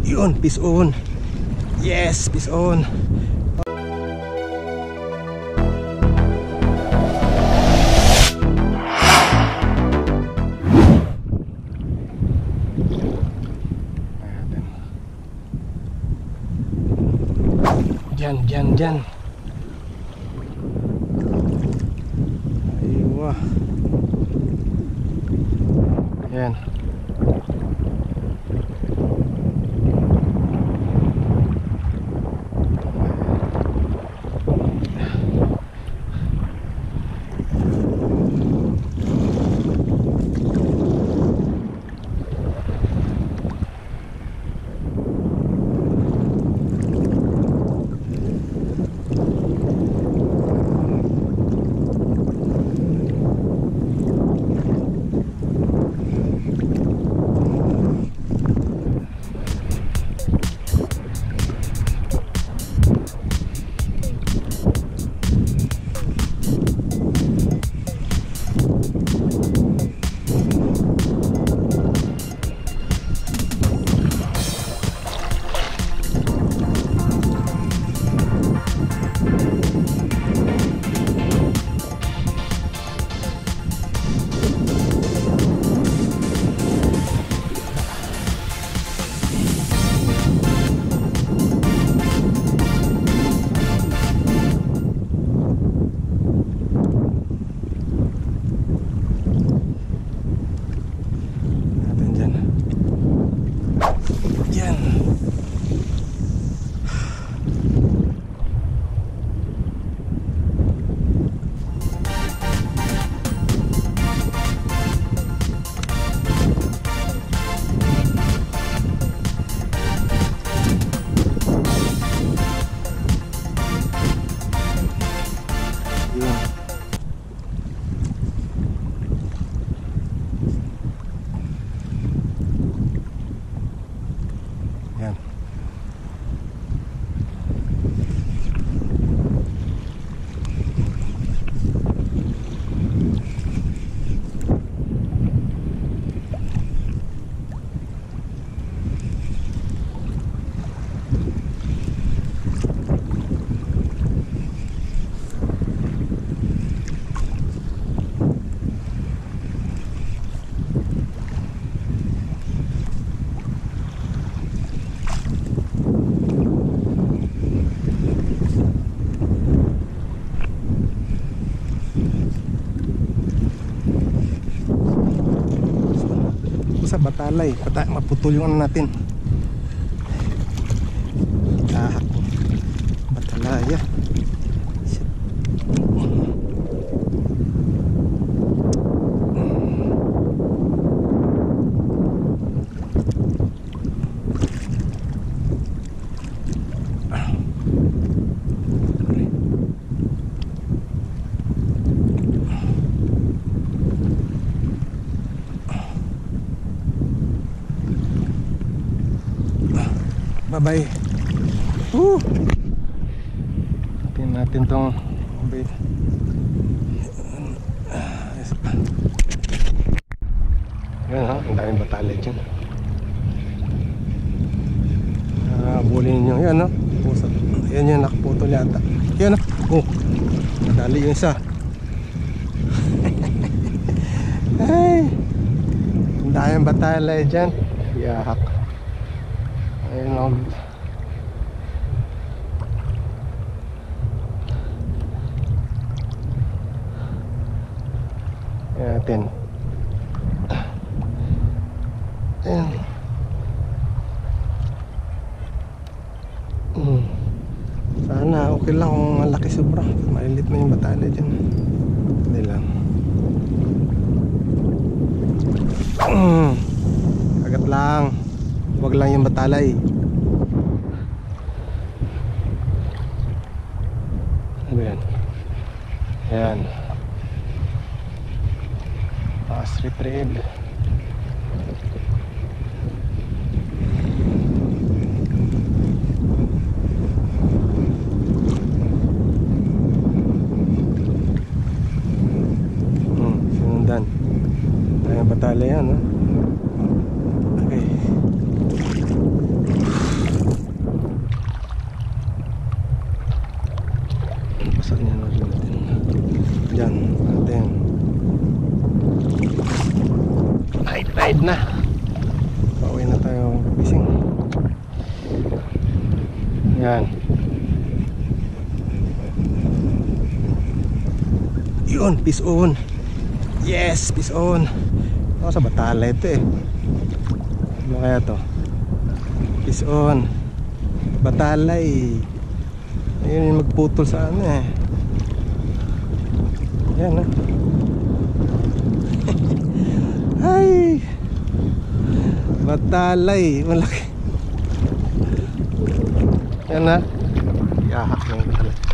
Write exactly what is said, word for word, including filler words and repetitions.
Yun, peace on. Yes, peace on. Diyan, diyan, diyan. Aywa. Yan. Sa batalay, Bata maputol yung ano natin. Kahak batalaya. Bye-bye. Woo! Tingnan natin tong bait. Yan ha, ang daming batala dyan. Nakabulin nyo. Yan ha. Yan yung nakaputol yata. Yan ha. Oh, nadali yung isa. Ay, ang daming batala dyan. Yahak. Ayun o. Ayan natin. Ayan. Hmm. Sana okay lang kung malaki sobra. Malilit na yung batala dyan. Hindi lang. Hmm. Kagat lang. Huwag lang yung batalay. Ano yan? Ayan. Fast retrieve. Hmm, sinundan. Ayan batalay yan, ha? Okay. Yan. Yun, fish on. Yes, fish on. Ako sa Batala ito eh. Ano kaya to? Fish on. Batalay. Ayun yung magputol sa ano eh. Yan ah. Ay, Batalay. Malaki. Yan ah. Yahak ng batalay.